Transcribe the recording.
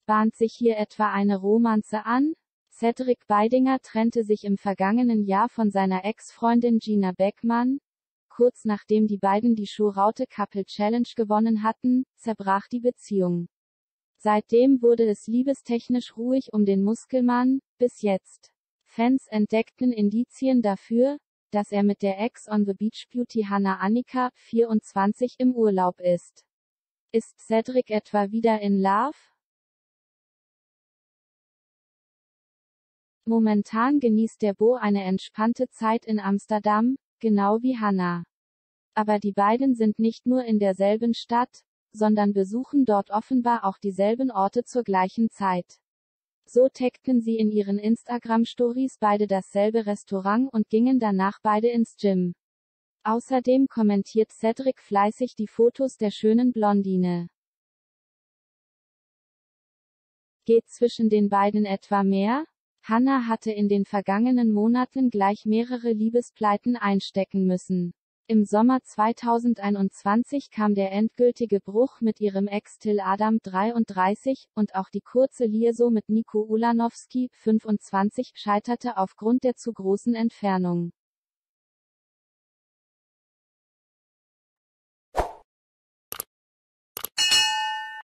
Bahnt sich hier etwa eine Romanze an? Cedric Beidinger trennte sich im vergangenen Jahr von seiner Ex-Freundin Gina Beckmann. Kurz nachdem die beiden die Show Raute Couple Challenge gewonnen hatten, zerbrach die Beziehung. Seitdem wurde es liebestechnisch ruhig um den Muskelmann, bis jetzt. Fans entdeckten Indizien dafür, dass er mit der Ex on the Beach Beauty Hannah Annika, 24, im Urlaub ist. Ist Cedric etwa wieder in Love? Momentan genießt der Beau eine entspannte Zeit in Amsterdam, genau wie Hannah. Aber die beiden sind nicht nur in derselben Stadt, sondern besuchen dort offenbar auch dieselben Orte zur gleichen Zeit. So taggten sie in ihren Instagram-Stories beide dasselbe Restaurant und gingen danach beide ins Gym. Außerdem kommentiert Cedric fleißig die Fotos der schönen Blondine. Geht zwischen den beiden etwa mehr? Hannah hatte in den vergangenen Monaten gleich mehrere Liebespleiten einstecken müssen. Im Sommer 2021 kam der endgültige Bruch mit ihrem Ex Till Adam, 33, und auch die kurze Liaison mit Nico Ulanowski, 25, scheiterte aufgrund der zu großen Entfernung.